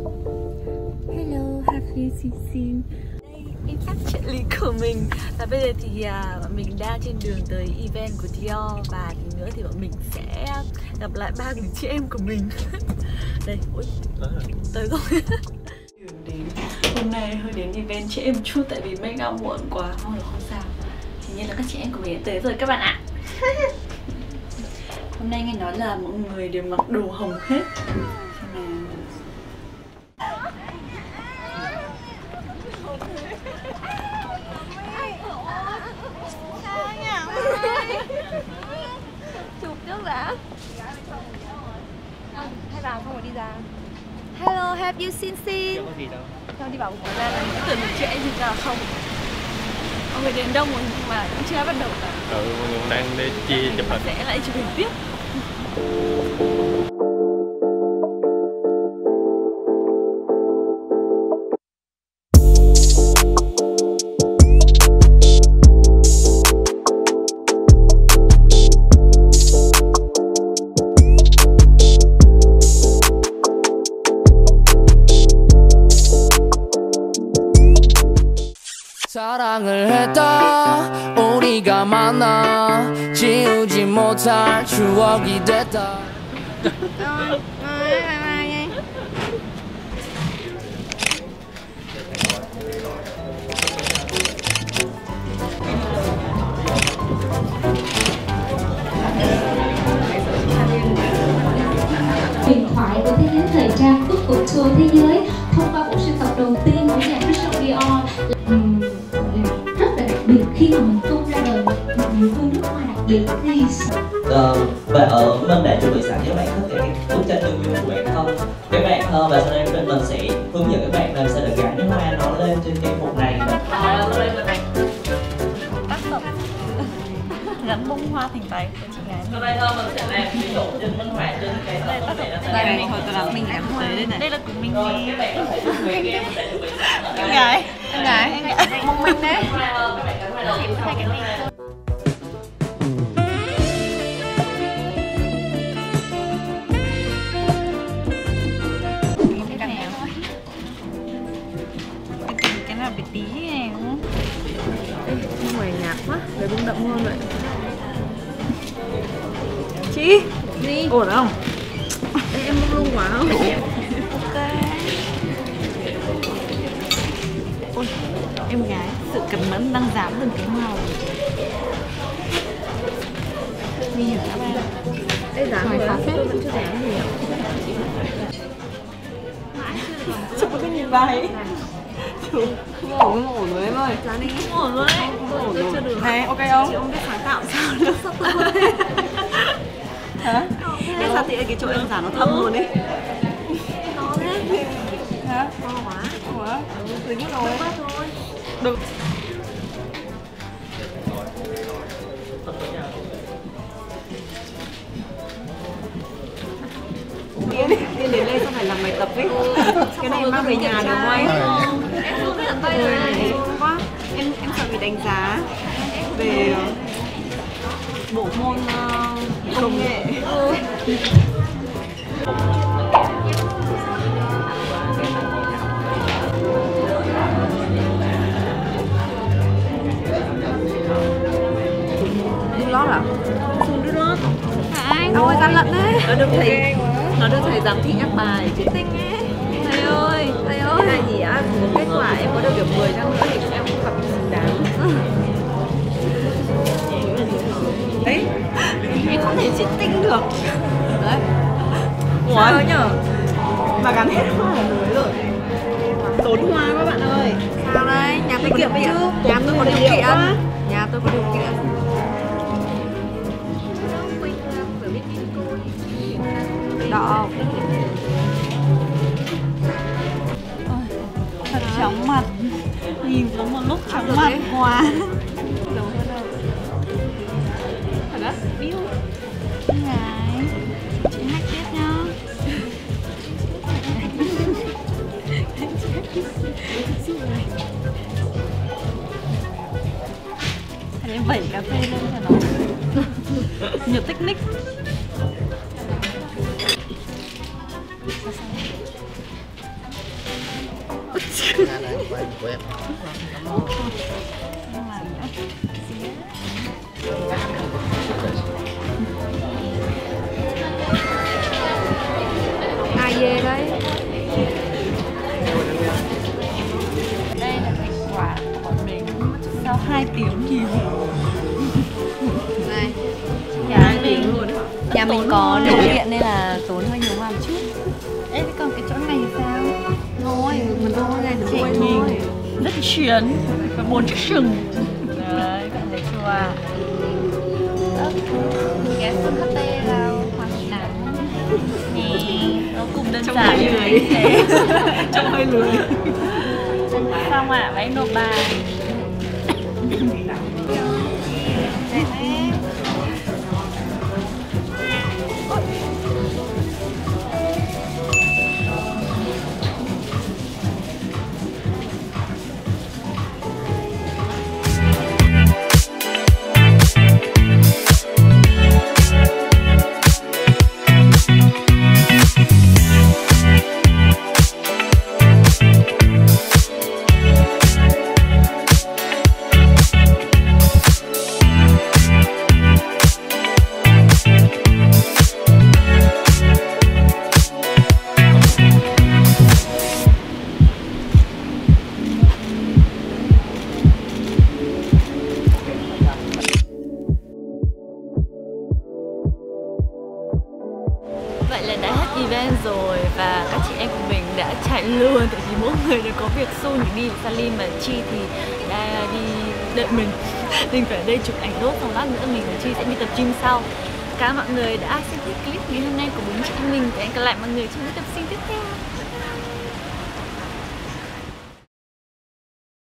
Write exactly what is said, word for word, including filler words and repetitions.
Hello, happy Xin. Đây, em các trợ lý của mình. Và bây giờ thì uh, mình đang trên đường tới event của Dior. Và thì nữa thì bọn mình sẽ gặp lại ba người chị em của mình. Đây, ui, tới rồi. Đến. Hôm nay hơi đến event chị em chút tại vì make up muộn quá. Không được, không sao. Thì nhiên là các chị em của mình đã tới rồi các bạn ạ. Hôm nay nghe nói là mọi người đều mặc đồ hồng hết. Chụp trước đã. Hay vào không phải đi ra. Hello, have you seen Xin? Không có gì đâu. Không đi vào của Ra là tưởng một chị em gì ra không. Mọi người đến đông rồi nhưng mà cũng chưa bắt đầu cả. Ừ, mọi người đang đi chia chụp hình. Sẽ lại chụp hình tiếp. 사랑을 했다 우리가 만나 지우지 못할 추억이 됐다. Rồi, bye bye nha. Huyền thoại của thế giới thời trang bước cuộc tour thế giới thông qua bộ sưu tập đầu tiên của nhà Christian Dior. Uhm, rất là đặc biệt khi mà mình tung ra đời một địa phương nước hoa đặc biệt thì Ờ, và ở bên bạn chuẩn bị sẵn cho bạn tất cả các bức tranh tương của bạn không? Các bạn không, và sau đây bên mình sẽ hướng dẫn các bạn làm sao để gắn cái hoa nó lên trên trang phục này. À, đây là tác phẩm gắn bông hoa thành tay của chị gái. Sau đây thôi mình sẽ làm ví dụ trên bông hoa trên cái Đây là tác phẩm của Đây mình. này, hồi tôi làm mình làm tới đây này. Đây là của mình. các bạn có thể chuẩn bị em sẽ chuẩn bị sẵn ở Em đây. gái. Em gái, em gái. Mong minh đấy. Các bạn gắn hoa đầu tiên Hai cái này. Cái nào bị tí này đúng không? Bên ngoài nhạt quá, để bông đậm hơn vậy. Chị Đi. ổn không? Ê, em bông luôn quá không? Ok. Ôi, em gái, sự cẩn mẫn đang dám từng cái màu. Nguy hiểm lắm em. Ê, dám rồi á, tôi vẫn chưa dám gì ạ. Chụp cái nhìn bài. Không ổn, không ổn rồi em ơi. Dám đi. Không ổn luôn đấy. Không ổn rồi. Chưa được. Này, ok không? Chị ông biết sáng tạo sao được sắp tới. Hả? Thế sao thì cái chỗ em giả nó thâm luôn ấy. To thế. Hả? To quá. Ủa? Dính rồi. Quá thôi. Được. Tiên Tiên đến đây xong phải làm bài tập ấy. Cái này mang về nhà được không anh? Em không biết tay rồi này. Quá. Em em sợ bị đánh giá về bộ môn uh, công nghệ. Ừ. Đừng lót à? Xuống đứa lót. Anh ôi gian lận đấy. Nó được thầy, nó được thầy giám thị ép bài. Tinh ấy. Thầy ơi, thầy ơi. Cái này gì á? Kết quả em có được điểm mười chăng nữa thì em cũng gặp xứng đáng. Đấy. Em không thể chỉ tinh được. Đấy. Sao nhở? Mà gắn hết hoa ở dưới rồi. Tốn hoa các bạn ơi. Sao đây? Nhà tôi kiệm chứ. Nhà tôi có điều kiện. Nhà tôi có điều kiện. Đỏ. Thật chóng mặt. Nhìn có một lúc chóng mặt quá. Thật á? Biu. Gái, chị hack tiếp nhá. Để em vẩy cà phê lên cho nó nhiều technique. của em. Ai về đấy? Đây là thành quả của bọn mình sau hai tiếng gì này. Nhà mình luôn. Nhà mình có điều kiện nên là tốn hơi nhiều hoa một chút. Ê, thế còn cái chỗ này thì sao? Thôi, mình thôi này được quay thôi. Rất chuyến và bốn chiếc sừng. Đấy, bạn thấy chưa à? Ghé xuống cà phê vào hoàng nắng. Nè, nó cùng đơn giản như thế. Trông hơi lười. Xong ạ, à, và em nộp bài. Đẹp em. Vậy là đã hết event rồi và các chị em của mình đã chạy luôn, tại vì mỗi người đều có việc xung để đi. Salim và Chi thì đã đi đợi mình nên phải ở đây chụp ảnh nốt, xong lát nữa mình và Chi sẽ đi tập gym sau. Cảm ơn mọi người đã xem clip ngày hôm nay của bốn chị em mình. Và hẹn gặp lại mọi người trong những tập phim tiếp theo.